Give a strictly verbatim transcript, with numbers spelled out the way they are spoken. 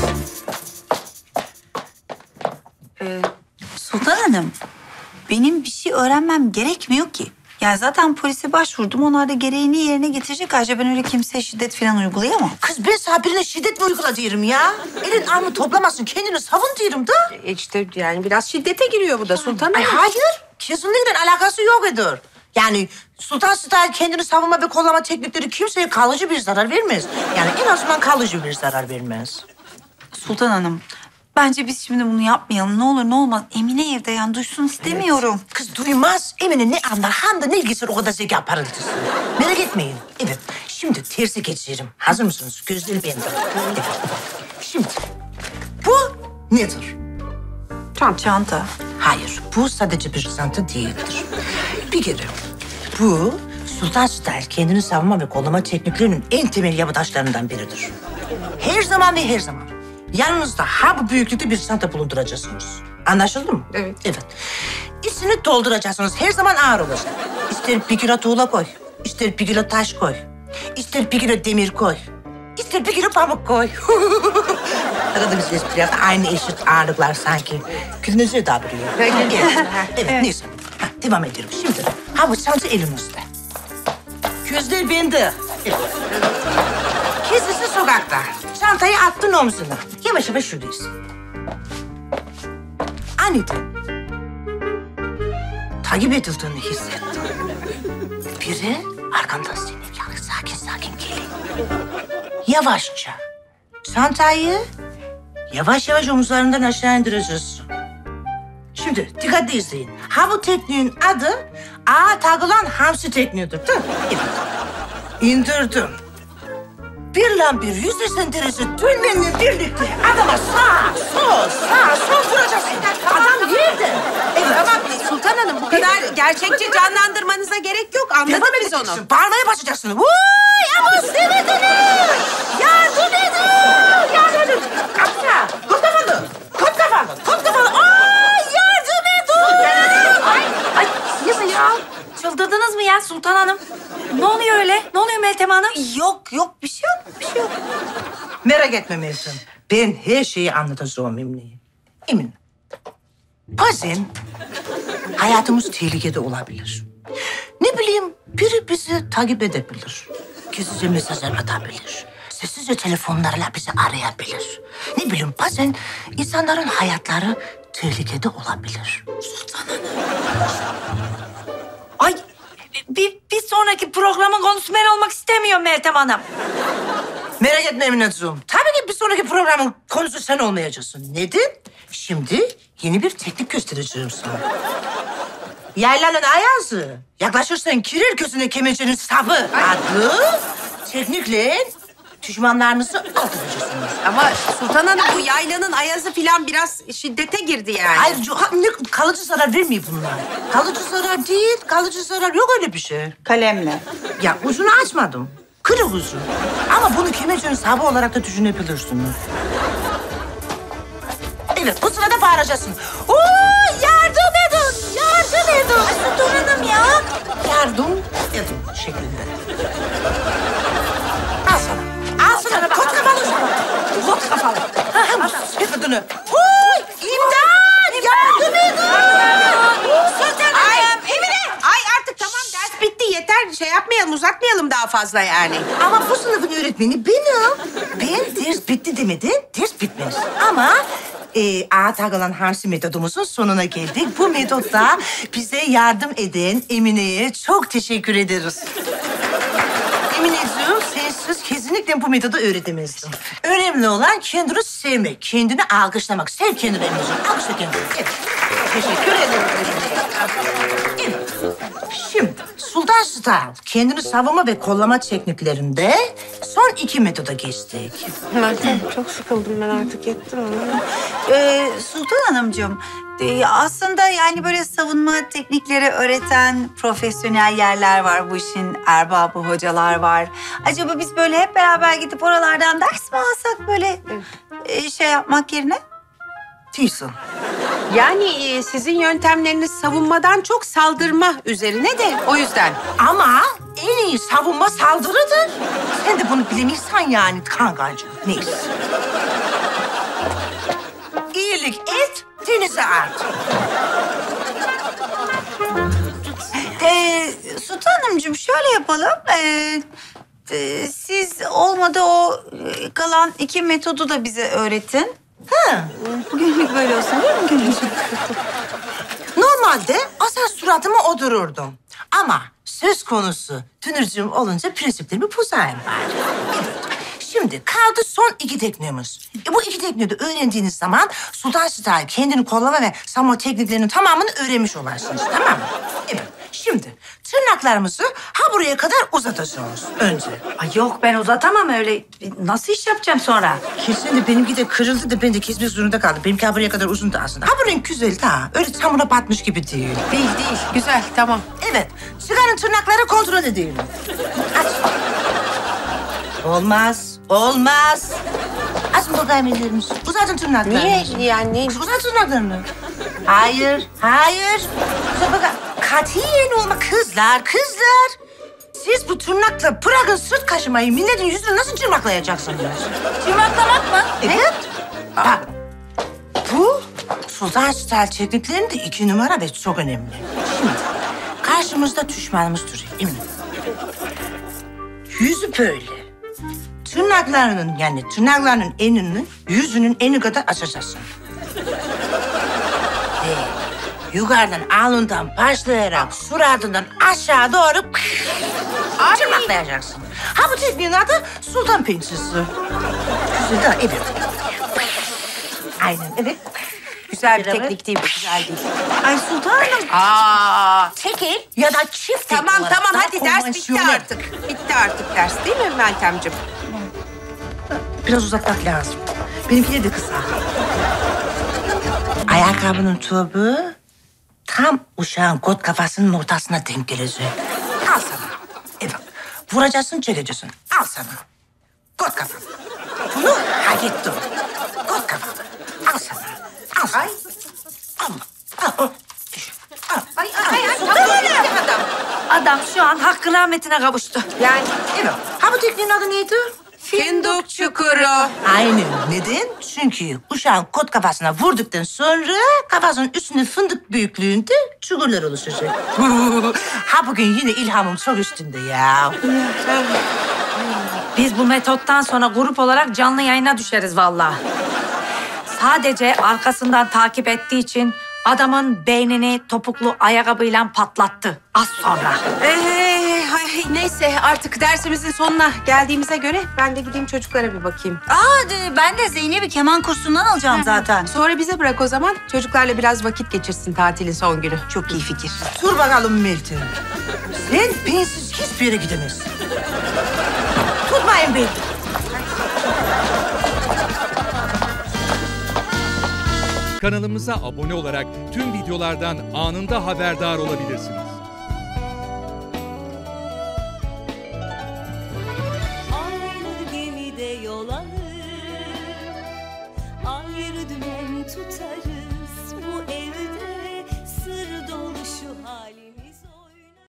Ee, Sultan Hanım, benim bir şey öğrenmem gerekmiyor ki. Yani zaten polise başvurdum. Onlar da gereğini yerine getirecek. Ayrıca ben öyle kimseye şiddet falan uygulayamam. Kız ben sana birine şiddet mi uygula diyorum ya? Elin armut toplamasın, kendini savun diyorum da. E işte yani biraz şiddete giriyor bu da Sultan Ay Hanım. hayır, kesinlikle alakası yok ediyor. Yani Sultan Style kendini savunma ve kollama teknikleri kimseye kalıcı bir zarar vermez. Yani en azından kalıcı bir zarar vermez. Sultan Hanım, bence biz şimdi bunu yapmayalım. Ne olur ne olmaz. Emine evde yani duysun istemiyorum. Evet. Kız duymaz. Emine ne anlar? Hem de ne ilgisi o kadar zeka parıltısı. Merak etmeyin. Evet. Şimdi tersi geçiyorum. Hazır mısınız? Gözleri bende. Evet. Şimdi bu nedir? Çanta. Çanta. Hayır. Bu sadece bir çanta değildir. Bir kere bu Sultan Style kendini savunma ve kollama tekniklerinin en temel yapı taşlarından biridir. Her zaman ve her zaman yanınızda ha bu büyüklükte bir çanta bulunduracaksınız. Anlaşıldı mı? Evet. Evet. İçini dolduracaksınız. Her zaman ağır olacak. İster bir kilo tuğla koy, ister bir kilo taş koy, ister bir kilo demir koy, ister bir kilo pamuk koy. Arada biz espriler aynı eşit ağırlıklar sanki. Külünüzü de biliyor. Evet. Evet. Evet, neyse. Ha, devam ediyorum. Şimdi ha bu çanta elimizde. Gözler bende. Evet. Kezisi sokakta. Çantayı attın omzuna. Yavaş yavaş şuradayız. Aniden takip edildiğini hissettim. Biri arkandan seni yani sakin sakin geliyor. Yavaşça çantayı yavaş yavaş omuzlarından aşağı indireceksin. Şimdi dikkatli izleyin. Ha bu tekniğin adı ağa takılan hamsi tekniğidir. Değil mi? Evet. İndirdim. Bir lan bir yüz seksen derece dönmenle birlikte adama sağ, sol, sağ, sol vuracaksın. Adam yerde. Evet. Tamam Sultan Hanım bu kadar gerçekçi canlandırmanıza gerek yok. Anladık biz onu. Bağırmaya başlayacaksın. Vuy ama sevdiniz. Yardım edin. Yardım edin. Kapsa. Kot kafalı. Kot kafalı. Kot kafalı. Aa, yardım edin. Ay, ay ne bu ya? Çıldırdınız mı ya Sultan Hanım? Ne oluyor öyle? Ne oluyor Meltem Hanım? Yok, yok. Bir şey yok, bir şey yok. Merak etme Meltem. Ben her şeyi anlatacağım Emine'ye. Emin. Bazen hayatımız tehlikede olabilir. Ne bileyim biri bizi takip edebilir. Gizlice mesajlar atabilir. Sessizce telefonlarla bizi arayabilir. Ne bileyim bazen insanların hayatları tehlikede olabilir. Sultan Hanım. Ay bir, bir sonraki programın konusu ben olmak istemiyorum Meltem Hanım. Merak etme Emineciğim. Tabii ki bir sonraki programın konusu sen olmayacaksın. Neden? Şimdi yeni bir teknik göstereceğim sana. Yaylanın ayazı. Yaklaşırsan kirir gözüne kemençenin sapı adlı teknikle düşmanlarınızı alt edeceksiniz. Ama Sultan Hanım bu yaylanın ayazı falan biraz şiddete girdi yani. Hayır, ne kalıcı zarar vermiyor bunlar. Kalıcı zarar değil, kalıcı zarar yok öyle bir şey. Kalemle. Ya ucunu açmadım. Kırık uzun. Ama bunu kemençenin sapı olarak da düşünebilirsiniz. Evet, bu sırada bağıracaksın. Oo, yardım edin, yardım edin. Ay Sultan Hanım ya. Yardım edin şeklinde. Al sana, al sana, kot kafalı sana. Kot kafalı. Sıkırdığını. Huy, imdat, yardım edin. Sultan Hanım. Emine. Ay artık tamam ders bitti yeter. Şey yapmayalım uzatmayalım daha fazla yani. Ama bu sınıfın öğretmeni benim. Ben ders bitti demeden ders bitmez. Ama e, ağa takılan hamsi metodumuzun sonuna geldik. Bu metotta bize yardım eden Emine'ye çok teşekkür ederiz. Emineciğim sensiz kesinlikle bu metodu öğretemezsin. Önemli olan kendini sevmek, kendini alkışlamak. Sev kendini Emineciğim, alkışla kendini. Evet. Teşekkür ederim. Evet. Şimdi Sultan Style kendini savunma ve kollama tekniklerinde son iki metoda geçtik. Meltem çok sıkıldım ben artık yettim onu. Ee, Sultan Hanımcığım, e, aslında yani böyle savunma teknikleri öğreten profesyonel yerler var. Bu işin erbabı hocalar var. Acaba biz böyle hep beraber gidip oralardan ders mi alsak böyle e, şey yapmak yerine? Değilsin. Yani e, sizin yöntemleriniz savunmadan çok saldırma üzerine de o yüzden. Ama en iyi savunma saldırıdır. Sen de bunu bilemiyorsan yani kankacığım. Neyse. şöyle yapalım. Ee, e, siz olmadı o e, kalan iki metodu da bize öğretin. Ha. Bugünlük böyle olsun değil mi Gülücüğüm? Normalde asar suratıma otururdum. Ama söz konusu Dünürcüğüm olunca prensiplerimi bozayım bari. Evet. Şimdi kaldı son iki tekniğimiz. E, bu iki tekniği de öğrendiğiniz zaman Sultan Style kendini kollama ve samo tekniklerinin tamamını öğrenmiş olarsınız. Tamam mı? Evet. Şimdi tırnaklarımızı ha buraya kadar uzatacağız önce. Ay yok ben uzatamam öyle. Nasıl iş yapacağım sonra? Kesin de benimki de kırıldı da ben de kesmek zorunda kaldım. Benimki ha buraya kadar uzundu aslında. Ha buraya güzeldi ha. Öyle çamura batmış gibi değil. Değil değil. Güzel tamam. Evet. Çıkarın tırnakları kontrol edelim. Aç. Olmaz. Olmaz. Açın bakayım ellerinizi. Uzatın tırnaklarınızı. Niye yani? Uzat tırnaklarını. Hayır. Hayır. Uzat bakayım. Katiyen olma kızlar. Kızlar. Siz bu tırnakla bırakın sırt kaşımayı. Milletin yüzünü nasıl cırmaklayacaksınız? Tırnaklamak mı? Evet. Bak. Bu Sultan Style tekniklerinde iki numara ve çok önemli. Şimdi karşımızda düşmanımız duruyor. Emin ol. Yüzü böyle. Tırnaklarının yani tırnaklarının enini yüzünün eni kadar açacaksın. Ve yukarıdan alnından başlayarak suratından aşağı doğru tırnaklayacaksın. Ha bu tekniğin adı Sultan Pençesi. Güzel de evet. Aynen evet. Güzel bir Beraber. teknik değil bu. Güzel değil. Ay sultanım. Aa. Tekil ya da çift tek Tamam olarak tamam daha hadi ders bitti konvansiyonel. artık. Bitti artık ders değil mi Meltemciğim? Biraz uzatmak lazım. Benimkileri de kısa. Ayakkabının topu tam uşağın kot kafasının ortasına denk gelecek. Al sana. Evet. Vuracaksın, çekeceksin. Al sana. Kot kafa. Bunu hak ettin. Kot kafa. Al sana. Al sana. Al. Al. Düş. Al. Ay ay ay. Tamam öyle adam. Adam şu an hakkın rahmetine kavuştu. Yani Evet. Ha bu tekniğin adı neydi? fındık çukuru. Aynen. Neden? Çünkü uşağın kot kafasına vurduktan sonra kafasının üstünde fındık büyüklüğünde çukurlar oluşacak. Ha bugün yine ilhamım çok üstünde ya. Biz bu metottan sonra grup olarak canlı yayına düşeriz vallahi. Sadece arkasından takip ettiği için adamın beynini topuklu ayakkabıyla patlattı az sonra. Ee, ay, neyse artık dersimizin sonuna geldiğimize göre ben de gideyim çocuklara bir bakayım. Aa, de- ben de Zeynep'i keman kursundan alacağım zaten. Sonra bize bırak o zaman. Çocuklarla biraz vakit geçirsin tatilin son günü. Çok iyi fikir. Dur bakalım Meltem. Sen bensiz hiçbir yere gidemezsin. Tutmayın beni. Kanalımıza abone olarak tüm videolardan anında haberdar olabilirsiniz. Aynı gemide yol alır, ayrı dümen tutarız.